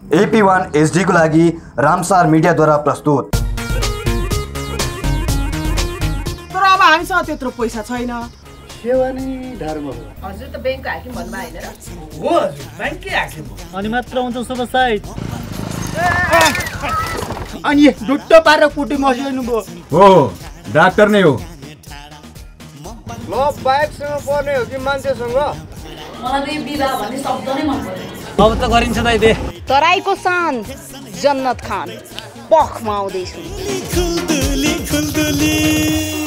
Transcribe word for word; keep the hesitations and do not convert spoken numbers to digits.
AP one HD को लागि Ramsar मिडियाद्वारा प्रस्तुत। तर अब हामीसँग त्यत्रो पैसा छैन। सेवा नै धर्म हो। हजुर त बैंकको हाकिम भन्नु भएन र? हो हजुर, बैंककै हाकिम हो। अनि मात्र हुन्छ सब साइड। अनि डुट्टो पारेर कुटी मसिनु भयो। हो, डाक्टर नै हो। ल बाइकसँग पर्ने हो कि मान्छेसँग? मलाई त यो विवाह भन्ने शब्द नै मन पर्दैन। अब त गरिन्छ दाइ दे। तराईको सान जन्नत खान पखमा आउँदैछु।